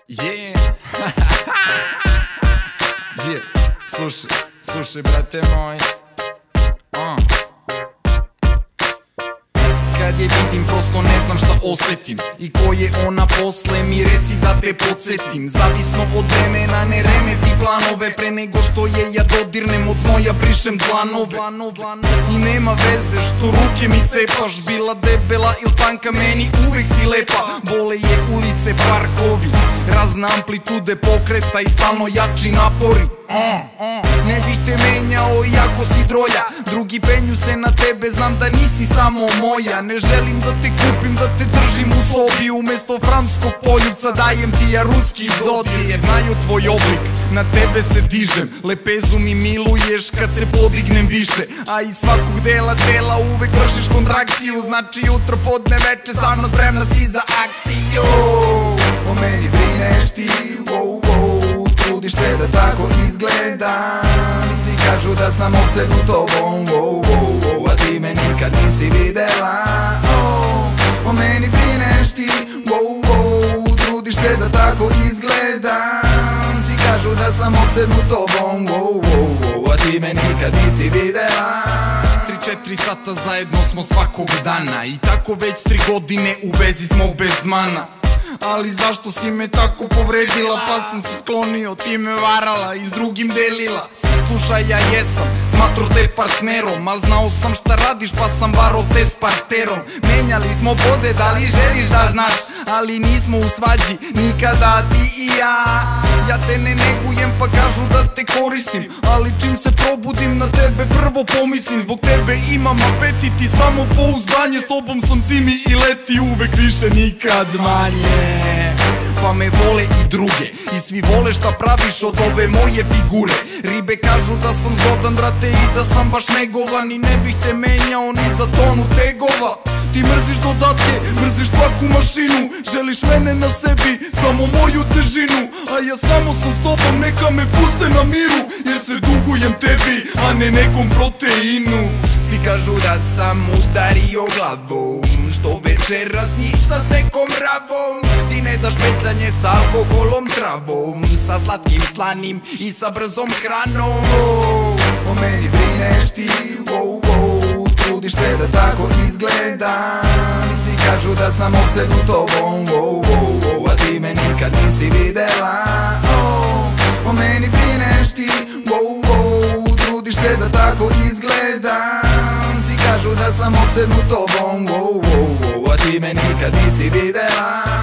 Yeah. Yeah. Slušaj, brate moj. Kad je vidim, prosto ne znam šta osetim. I ko je ona posle, mi reci da te podsjetim. Zavisno od vremena, ne remeti planove. Pre nego što je ja dodirnem, od znoja brišem dlanove. I nema veze što ruke mi cepaš. Bila debela il tanka, meni uvek si lepa. Vole je ulice, parkovi, razne amplitude pokreta i stalno jači napori. Ne bih te menjao iako si drolja. Drugi penju se na tebe, znam da nisi samo moja. Ne želim da te kupim, da te držim u sobi. Umesto francuskog poljupca dajem ti ja ruski dodir. Znaju tvoj oblik, na tebe se dižem. Lepezu mi miluješ kad se podignem više. A iz svakog dela tela uvek vršiš kontrakciju. Znači jutro, podne, veče, sa mnom spremna si za akciju. O meni brineš ti, wow, wow. Trudiš se da tako izgledam. Svi kažu da sam opsednut tobom, wow, wow, wow. A ti me nikad nisi videla. O meni brineš ti, wow, wow. Trudiš se da tako izgledam. Svi kažu da sam opsednut tobom, wow, wow, wow. A ti me nikad nisi videla. 3-4 sata zajedno smo svakog dana. I tako već 3 godine u vezi smo bez mana. Ali zašto si me tako povredila, pa sam se sklonio, ti me varala i s drugim delila. Slušaj, ja jesam smatro te partnerom, al znao sam šta radiš pa sam varo te s parterom. Menjali smo poze, da li želiš da znaš, ali nismo u svađi nikada ti i ja. Ja te ne negujem pa kažu da te koristim, ali čim se probudim na tebe prvo pomislim. Zbog tebe imam apetit i samo pouzdanje, s tobom sam zimi i leti uvek više nikad manje. Pa me vole i druge i svi vole šta praviš od ove moje figure. Ribe kažu da sam zgodan, brate, i da sam baš negovan. I ne bih te menjao ni za tonu tegova. Ti mrziš dodatke, mrziš svaku mašinu. Želiš mene na sebi, samo moju težinu. A ja samo sam s tobom, neka me puste na miru. Jer se dugujem tebi, a ne nekom proteinu. Svi kažu da sam udario glavom, što večeras nisam s nekom rabom. Ti ne daš petljanje sa alkoholom, travom, sa slatkim, slanim i sa brzom hranom. O meni brineš ti, wow, wow. Trudiš se da tako izgledam. Svi kažu da sam opsednut tobom, wow, wow, wow. A ti me nikad nisi videla. O meni brineš ti, wow, wow. Trudiš se da tako izgledam. Svi kažu da sam opsednut tobom, wow, wow, wow. A ti me nikad nisi videla.